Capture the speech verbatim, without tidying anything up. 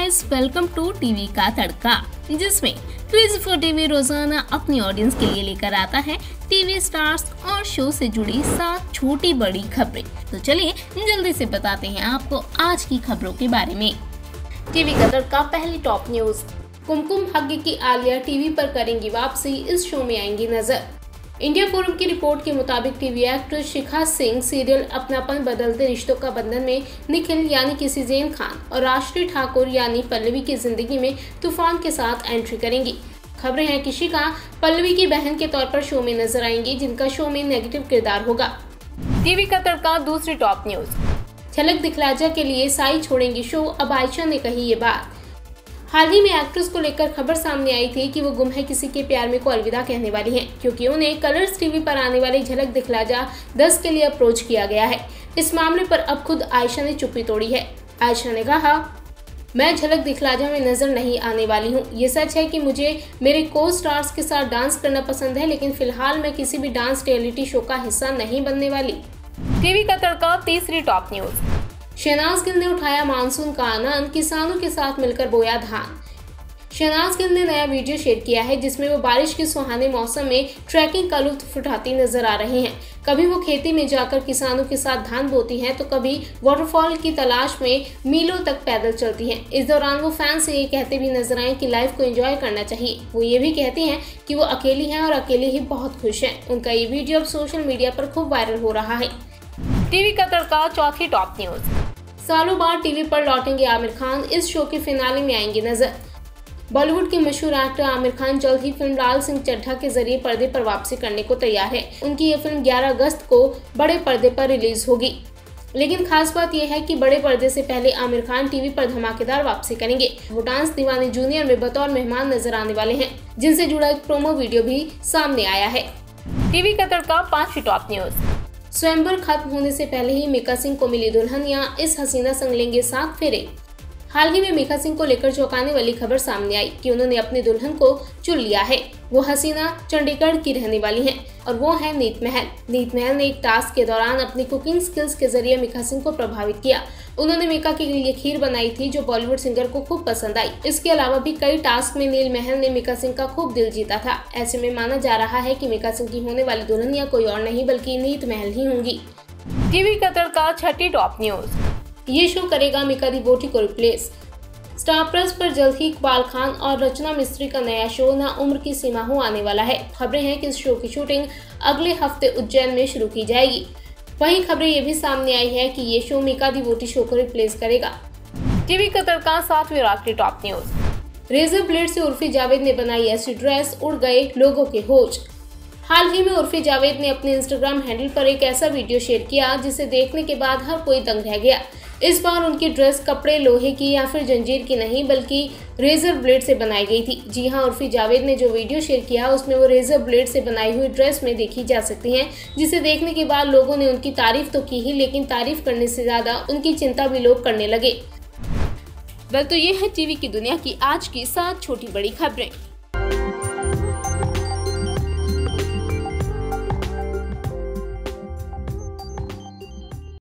Guys, welcome to TV का तड़का, जिसमें crazy for TV रोजाना अपनी ऑडियंस के लिए लेकर आता है टीवी स्टार्स और शो से जुड़ी सात छोटी बड़ी खबरें। तो चलिए जल्दी से बताते हैं आपको आज की खबरों के बारे में। टीवी का तड़का पहली टॉप न्यूज। कुमकुम भाग्य की आलिया टीवी पर करेंगी वापसी, इस शो में आएंगी नजर। इंडिया फोरम की रिपोर्ट के मुताबिक TV actress Shikha Singh serial Apnapan Badalte रिश्तों का बंधन में निखिल यानी किसी जैन खान और राष्ट्रीय ठाकुर यानी पल्लवी की जिंदगी में तूफान के साथ एंट्री करेंगी। खबरें हैं कि शिखा पल्लवी की बहन के तौर पर शो में नजर आएंगी, जिनका शो में नेगेटिव किरदार होगा। टीवी का तड़का दूसरी टॉप न्यूज। झलक दिखला जा के लिए साई छोड़ेंगी शो, अब आयशा ने कही ये बात। हाल ही में एक्ट्रेस को लेकर खबर सामने आई थी कि वो गुम है किसी के प्यार में को अलविदा कहने वाली हैं, क्योंकि उन्हें कलर्स टीवी पर आने वाली झलक दिखला जा दस के लिए अप्रोच किया गया है। इस मामले पर अब खुद आयशा ने चुप्पी तोड़ी है। आयशा ने कहा, मैं झलक दिखला जा में नजर नहीं आने वाली हूँ। ये सच है कि मुझे मेरे को स्टार्स के साथ डांस करना पसंद है, लेकिन फिलहाल मैं किसी भी डांस रियलिटी शो का हिस्सा नहीं बनने वाली। टीवी का तड़का तीसरी टॉप न्यूज। शहनाज गिल ने उठाया मानसून का आनंद, किसानों के साथ मिलकर बोया धान। शहनाज गिल ने नया वीडियो शेयर किया है, जिसमें वो बारिश के सुहाने मौसम में ट्रैकिंग का लुत्फ उठाती नजर आ रही हैं। कभी वो खेती में जाकर किसानों के साथ धान बोती हैं, तो कभी वाटरफॉल की तलाश में मीलों तक पैदल चलती हैं। इस दौरान वो फैंस से ये कहते भी नजर आए कि लाइफ को एंजॉय करना चाहिए। वो ये भी कहती हैं कि वो अकेली हैं और अकेले ही बहुत खुश हैं। उनका ये वीडियो अब सोशल मीडिया पर खूब वायरल हो रहा है। टीवी का तड़का चौथी टॉप न्यूज। सालों बाद टीवी पर लौटेंगे आमिर खान, इस शो के फिनाले में आएंगे नजर। बॉलीवुड के मशहूर एक्टर आमिर खान जल्द ही फिल्म लाल सिंह चड्ढा के जरिए पर्दे पर वापसी करने को तैयार है। उनकी ये फिल्म ग्यारह अगस्त को बड़े पर्दे पर रिलीज होगी। लेकिन खास बात यह है कि बड़े पर्दे से पहले आमिर खान टीवी पर धमाकेदार वापसी करेंगे। वो डांस दीवाने जूनियर में बतौर मेहमान नजर आने वाले हैं, जिनसे जुड़ा एक प्रोमो वीडियो भी सामने आया है। टीवी का तड़का पांचवी टॉप न्यूज। स्वयंवर खत्म होने से पहले ही मीका सिंह को मिली दुल्हनिया, इस हसीना संग लेंगे सात फेरे। हाल ही में मीका सिंह को लेकर चौंकाने वाली खबर सामने आई कि उन्होंने अपनी दुल्हन को चुन लिया है। वो हसीना चंडीगढ़ की रहने वाली हैं और वो है नीत महल। नीत महल ने एक टास्क के दौरान अपनी कुकिंग स्किल्स के जरिए मीका सिंह को प्रभावित किया। उन्होंने मीका के लिए खीर बनाई थी, जो बॉलीवुड सिंगर को खूब पसंद आई। इसके अलावा भी कई टास्क में नील महल ने मीका सिंह का खूब दिल जीता था। ऐसे में माना जा रहा है कि मीका सिंह की होने वाली दुल्हनिया कोई और नहीं बल्कि नीत महल ही होंगी। टीवी का तड़का छठी टॉप न्यूज। ये शो करेगा मीका दी बोटी को रिप्लेस। स्टार प्लस पर जल्द ही इकबाल खान और रचना मिस्त्री का नया शो ना उम्र की सीमा हो आने वाला है। खबरें हैं कि इस शो की शूटिंग अगले हफ्ते उज्जैन में शुरू की जाएगी। वहीं खबरें ये भी सामने आई है कि ये शो मीका दी बोटी शो को रिप्लेस करेगा। टीवी का तड़का सातवीं और आखिरी टॉप न्यूज। रेजर ब्लेड से उर्फी जावेद ने बनाई ऐसी ड्रेस, उड़ गए लोगों के होश। हाल ही में उर्फी जावेद ने अपने इंस्टाग्राम हैंडल पर एक ऐसा वीडियो शेयर किया, जिसे देखने के बाद हर कोई दंग रह गया। इस बार उनकी ड्रेस कपड़े, लोहे की या फिर जंजीर की नहीं बल्कि रेजर ब्लेड से बनाई गई थी। जी हां, उर्फी जावेद ने जो वीडियो शेयर किया उसमें वो रेजर ब्लेड से बनाई हुई ड्रेस में देखी जा सकती हैं, जिसे देखने के बाद लोगों ने उनकी तारीफ तो की ही, लेकिन तारीफ करने से ज्यादा उनकी चिंता भी लोग करने लगे। वेल, तो ये है टीवी की दुनिया की आज की सात छोटी बड़ी खबरें।